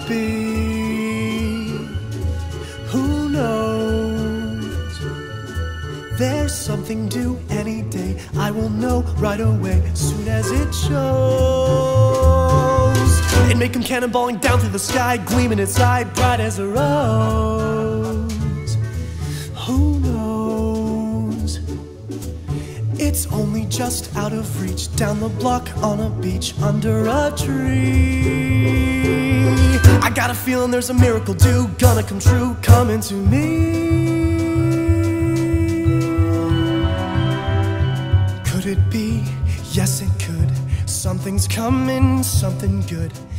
be? Who knows? There's something due any day. I will know right away, soon as it shows. It make 'em cannonballing down through the sky, gleaming inside, bright as a rose. Who knows? It's only just out of reach, down the block on a beach, under a tree. I got a feeling there's a miracle due, gonna come true, coming to me. Could it be? Yes, it could. Something's coming, something good.